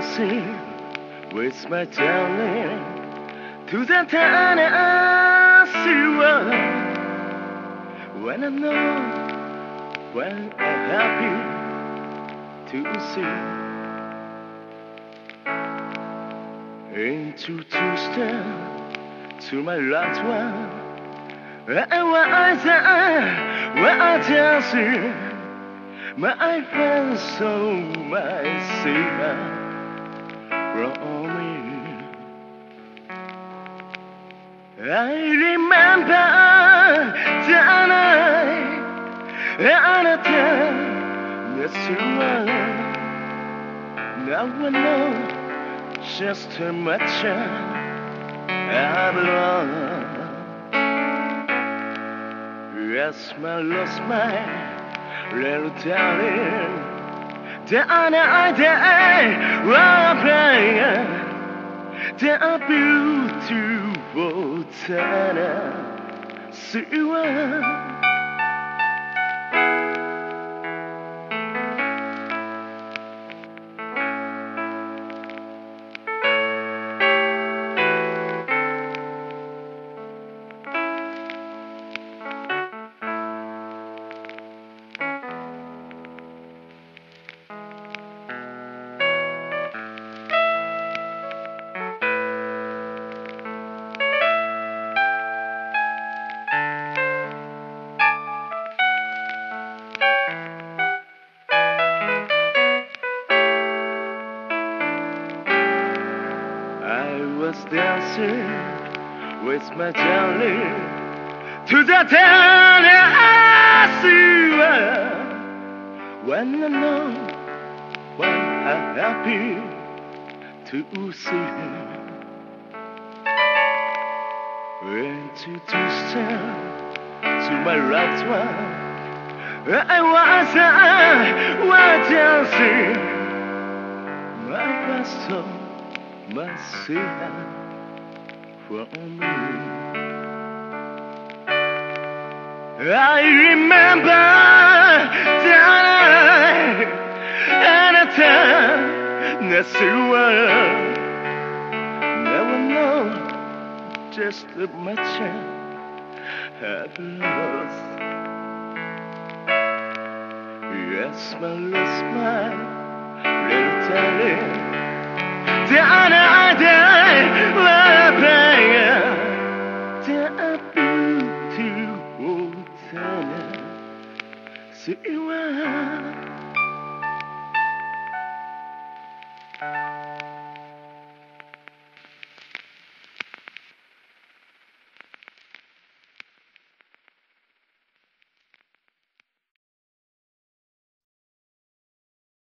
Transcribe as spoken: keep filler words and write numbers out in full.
dancing with my darling to the Tennessee world. When I know, when I'm happy to see into two step to my last one. And when I dance, when I dance, my friends so my savior from me. I remember the night and the time that's one. Now I know just how much I've lost. Yes, my lost my little darling. The other day, while I'm playing, the beautiful Tennessee one. I was dancing with my darling to the Tennessee world. When I know, when I'm happy to see him, into two step to my right one. I was, I was dancing my best song. Must see that for me. I remember the night and the time that's the world. Never know just how much I've lost. Yes, my lost my little darling. The other day, we're playing the beautiful Tennessee one.